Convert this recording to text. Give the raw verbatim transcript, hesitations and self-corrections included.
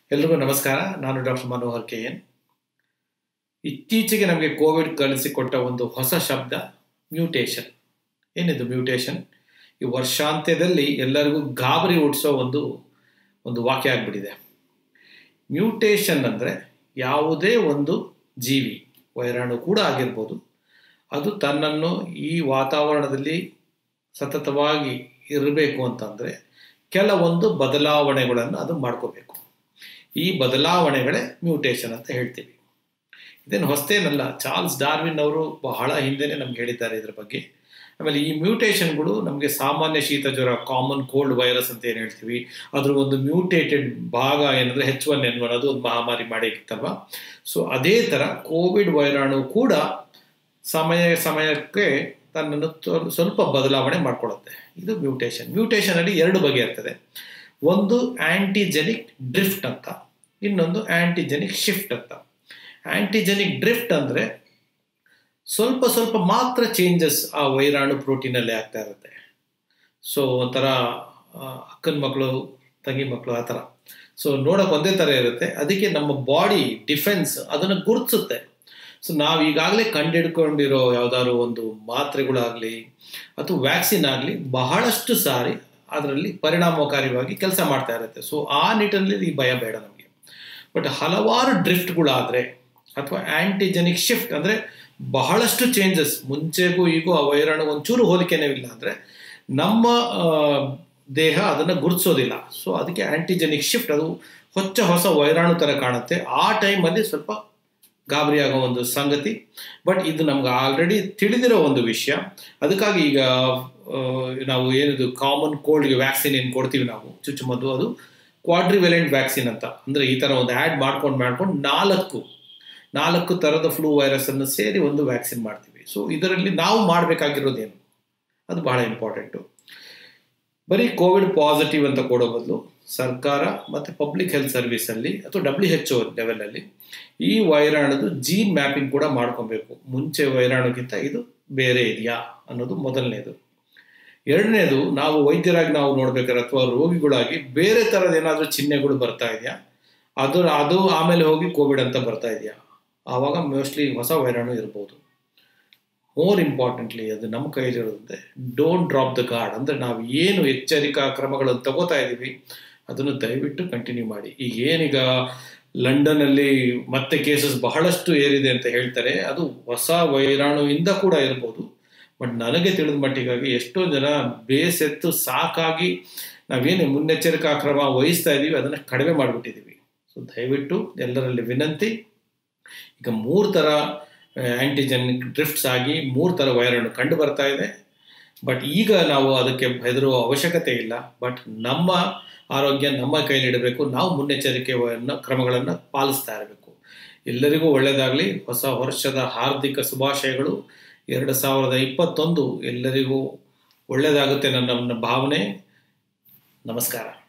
ಎಲ್ರಿಗೂ ನಮಸ್ಕಾರ. ನಾನು ಡಾಕ್ಟರ್ ಮನೋಹರ್ ಕೆ ಎನ್. ಇತ್ತೀಚೆಗೆ ನಮಗೆ ಕೋವಿಡ್ ಕಲಿಸಿಕೊಟ್ಟ ಒಂದು ಹೊಸ ಶಬ್ದ ಮ್ಯೂಟೇಷನ್. ಏನಿದು ಮ್ಯೂಟೇಷನ್? ಈ ವರ್ಷಾಂತ್ಯದಲ್ಲಿ ಎಲ್ಲರಿಗೂ ಗಾಬರಿ ಹುಟ್ಟಿಸೋ ಒಂದು ಒಂದು ವಾಕ್ಯ ಆಗಿಬಿಟ್ಟಿದೆ. ಮ್ಯೂಟೇಷನ್ ಅಂದರೆ ಯಾವುದೇ ಒಂದು ಜೀವಿ, ವೈರಾಣು ಕೂಡ ಆಗಿರ್ಬೋದು, ಅದು ತನ್ನನ್ನು ಈ ವಾತಾವರಣದಲ್ಲಿ ಸತತವಾಗಿ ಇರಬೇಕು ಅಂತಂದರೆ ಕೆಲವೊಂದು ಬದಲಾವಣೆಗಳನ್ನು ಅದು ಮಾಡ್ಕೋಬೇಕು. ಈ ಬದಲಾವಣೆಗಳೇ ಮ್ಯೂಟೇಷನ್ ಅಂತ ಹೇಳ್ತೀವಿ. ಇದೇನು ಹೊಸತೇನಲ್ಲ. ಚಾರ್ಲ್ಸ್ ಡಾರ್ವಿನ್ ಅವರು ಬಹಳ ಹಿಂದೆನೇ ನಮ್ಗೆ ಹೇಳಿದ್ದಾರೆ ಇದ್ರ ಬಗ್ಗೆ. ಆಮೇಲೆ ಈ ಮ್ಯೂಟೇಷನ್ಗಳು ನಮಗೆ ಸಾಮಾನ್ಯ ಶೀತ ಜ್ವರ, ಕಾಮನ್ ಕೋಲ್ಡ್ ವೈರಸ್ ಅಂತ ಏನು ಹೇಳ್ತೀವಿ, ಅದ್ರ ಒಂದು ಮ್ಯೂಟೇಟೆಡ್ ಭಾಗ ಏನಂದರೆ ಹೆಚ್ ಒನ್ ಎನ್ ಒನ್, ಅದು ಒಂದು ಮಹಾಮಾರಿ ಮಾಡಿತ್ತಲ್ವ. ಸೊ ಅದೇ ಥರ ಕೋವಿಡ್ ವೈರಾಣು ಕೂಡ ಸಮಯ ಸಮಯಕ್ಕೆ ತನ್ನನ್ನು ಸ್ವಲ್ಪ ಬದಲಾವಣೆ ಮಾಡ್ಕೊಳ್ಳುತ್ತೆ. ಇದು ಮ್ಯೂಟೇಷನ್. ಮ್ಯೂಟೇಷನಲ್ಲಿ ಎರಡು ಬಗೆ ಇರ್ತದೆ. ಒಂದು ಆ್ಯಂಟಿಜೆನಿಕ್ ಡ್ರಿಫ್ಟ್ ಅಂತ, ಇನ್ನೊಂದು ಆ್ಯಂಟಿಜೆನಿಕ್ ಶಿಫ್ಟ್ ಅಂತ. ಆ್ಯಂಟಿಜೆನಿಕ್ ಡ್ರಿಫ್ಟ್ ಅಂದರೆ ಸ್ವಲ್ಪ ಸ್ವಲ್ಪ ಮಾತ್ರ ಚೇಂಜಸ್ ಆ ವೈರಾಣು ಪ್ರೋಟೀನಲ್ಲಿ ಆಗ್ತಾ ಇರುತ್ತೆ. ಸೊ ಒಂಥರ ಅಕ್ಕನ ಮಕ್ಕಳು, ತಂಗಿ ಮಕ್ಕಳು ಆ ಥರ. ಸೊ ನೋಡೋಕೆ ಒಂದೇ ಥರ ಇರುತ್ತೆ. ಅದಕ್ಕೆ ನಮ್ಮ ಬಾಡಿ ಡಿಫೆನ್ಸ್ ಅದನ್ನು ಗುರುತಿಸುತ್ತೆ. ಸೊ ನಾವು ಈಗಾಗಲೇ ಕಂಡುಹಿಡ್ಕೊಂಡಿರೋ ಯಾವುದಾದ್ರು ಒಂದು ಮಾತ್ರೆಗಳಾಗಲಿ ಅಥವಾ ವ್ಯಾಕ್ಸಿನ್ ಆಗಲಿ ಬಹಳಷ್ಟು ಸಾರಿ ಅದರಲ್ಲಿ ಪರಿಣಾಮಕಾರಿಯಾಗಿ ಕೆಲಸ ಮಾಡ್ತಾ ಇರುತ್ತೆ. ಸೊ ಆ ನಿಟ್ಟಿನಲ್ಲಿ ಈ ಭಯ ಬೇಡ ನಮಗೆ. ಬಟ್ ಹಲವಾರು ಡ್ರಿಫ್ಟ್ಗಳಾದರೆ ಅಥವಾ ಆ್ಯಂಟಿಜೆನಿಕ್ ಶಿಫ್ಟ್ ಅಂದರೆ ಬಹಳಷ್ಟು ಚೇಂಜಸ್, ಮುಂಚೆಗೂ ಈಗೂ ಆ ವೈರಾಣು ಒಂಚೂರು ಹೋಲಿಕೆನೇ ಇಲ್ಲ ಅಂದರೆ ನಮ್ಮ ದೇಹ ಅದನ್ನು ಗುರುತಿಸೋದಿಲ್ಲ. ಸೊ ಅದಕ್ಕೆ ಆ್ಯಂಟಿಜೆನಿಕ್ ಶಿಫ್ಟ್, ಅದು ಹೊಚ್ಚ ಹೊಸ ವೈರಾಣು ಥರ ಕಾಣುತ್ತೆ. ಆ ಟೈಮಲ್ಲಿ ಸ್ವಲ್ಪ ಗಾಬರಿ ಆಗೋ ಒಂದು ಸಂಗತಿ. ಬಟ್ ಇದು ನಮ್ಗೆ ಆಲ್ರೆಡಿ ತಿಳಿದಿರೋ ಒಂದು ವಿಷಯ. ಅದಕ್ಕಾಗಿ ಈಗ ನಾವು ಏನಿದು ಕಾಮನ್ ಕೋಲ್ಡ್ಗೆ ವ್ಯಾಕ್ಸಿನ್ ಏನು ಕೊಡ್ತೀವಿ ನಾವು ಚುಚ್ಚುಮದ್ದು, ಅದು ಕ್ವಾಡ್ರಿವೆಲೆಂಟ್ ವ್ಯಾಕ್ಸಿನ್ ಅಂತ. ಅಂದರೆ ಈ ಥರ ಒಂದು ಆ್ಯಡ್ ಮಾಡ್ಕೊಂಡು ಮಾಡ್ಕೊಂಡು ನಾಲ್ಕು ನಾಲ್ಕು ಥರದ ಫ್ಲೂ ವೈರಸನ್ನು ಸೇರಿ ಒಂದು ವ್ಯಾಕ್ಸಿನ್ ಮಾಡ್ತೀವಿ. ಸೊ ಇದರಲ್ಲಿ ನಾವು ಮಾಡಬೇಕಾಗಿರೋದೇನು, ಅದು ಬಹಳ ಇಂಪಾರ್ಟೆಂಟು. ಬರೀ ಕೋವಿಡ್ ಪಾಸಿಟಿವ್ ಅಂತ ಕೊಡೋ ಬದಲು ಸರ್ಕಾರ ಮತ್ತು ಪಬ್ಲಿಕ್ ಹೆಲ್ತ್ ಸರ್ವಿಸಲ್ಲಿ ಅಥವಾ ಡಬ್ಲ್ಯೂ ಎಚ್ ಒ ಲೆವೆಲಲ್ಲಿ ಈ ವೈರಾಣುದು ಜೀನ್ ಮ್ಯಾಪಿಂಗ್ ಕೂಡ ಮಾಡ್ಕೊಬೇಕು. ಮುಂಚೆ ವೈರಾಣುಗಿಂತ ಇದು ಬೇರೆ ಇದೆಯಾ ಅನ್ನೋದು ಮೊದಲನೇದು. ಎರಡನೇದು, ನಾವು ವೈದ್ಯರಾಗಿ ನಾವು ನೋಡ್ಬೇಕಾದ್ರೆ ಅಥವಾ ರೋಗಿಗಳಾಗಿ ಬೇರೆ ಥರದ ಏನಾದರೂ ಚಿಹ್ನೆಗಳು ಬರ್ತಾ ಇದೆಯಾ, ಅದು ಅದು ಆಮೇಲೆ ಹೋಗಿ ಕೋವಿಡ್ ಅಂತ ಬರ್ತಾ ಇದೆಯಾ, ಆವಾಗ ಮೋಸ್ಟ್ಲಿ ಹೊಸ ವೈರಾಣು ಇರ್ಬೋದು. ಮೋರ್ ಇಂಪಾರ್ಟೆಂಟ್ಲಿ ಅದು ನಮ್ಮ ಕೈಲಿರೋದಂತೆ ಡೋಂಟ್ ಡ್ರಾಪ್ ದ ಗಾರ್ಡ್. ಅಂದರೆ ನಾವು ಏನು ಎಚ್ಚರಿಕಾ ಕ್ರಮಗಳನ್ನು ತಗೋತಾ ಇದ್ದೀವಿ ಅದನ್ನು ದಯವಿಟ್ಟು ಕಂಟಿನ್ಯೂ ಮಾಡಿ. ಈಗ ಏನೀಗ ಲಂಡನ್ನಲ್ಲಿ ಮತ್ತೆ ಕೇಸಸ್ ಬಹಳಷ್ಟು ಏರಿದೆ ಅಂತ ಹೇಳ್ತಾರೆ. ಅದು ಹೊಸ ವೈರಾಣುವಿಂದ ಕೂಡ ಇರ್ಬೋದು. ಬಟ್ ನನಗೆ ತಿಳಿದ ಮಟ್ಟಿಗಾಗಿ ಎಷ್ಟೋ ಜನ ಬೇಸೆತ್ತು ಸಾಕಾಗಿ ನಾವೇನು ಮುನ್ನೆಚ್ಚರಿಕಾ ಕ್ರಮ ವಹಿಸ್ತಾ ಇದ್ದೀವಿ ಅದನ್ನು ಕಡಿಮೆ ಮಾಡಿಬಿಟ್ಟಿದ್ದೀವಿ. ಸೊ ದಯವಿಟ್ಟು ಎಲ್ಲರಲ್ಲಿ ವಿನಂತಿ, ಈಗ ಮೂರು ಥರ ಆ್ಯಂಟಿಜೆನಿಕ್ ಡ್ರಿಫ್ಟ್ಸ್ ಆಗಿ ಮೂರು ಥರ ವೈರಾಣು ಕಂಡು ಬರ್ತಾ ಇದೆ. ಬಟ್ ಈಗ ನಾವು ಅದಕ್ಕೆ ಹೆದರುವ ಅವಶ್ಯಕತೆ ಇಲ್ಲ. ಬಟ್ ನಮ್ಮ ಆರೋಗ್ಯ ನಮ್ಮ ಕೈಲಿಡಬೇಕು. ನಾವು ಮುನ್ನೆಚ್ಚರಿಕೆಯನ್ನು ಕ್ರಮಗಳನ್ನು ಪಾಲಿಸ್ತಾ ಇರಬೇಕು. ಎಲ್ಲರಿಗೂ ಒಳ್ಳೆಯದಾಗಲಿ. ಹೊಸ ವರ್ಷದ ಹಾರ್ದಿಕ ಶುಭಾಶಯಗಳು. ಎರಡು ಸಾವಿರದ ಇಪ್ಪತ್ತೊಂದು ಎಲ್ಲರಿಗೂ ಒಳ್ಳೆಯದಾಗುತ್ತೆ ನನ್ನ ಭಾವನೆ. ನಮಸ್ಕಾರ.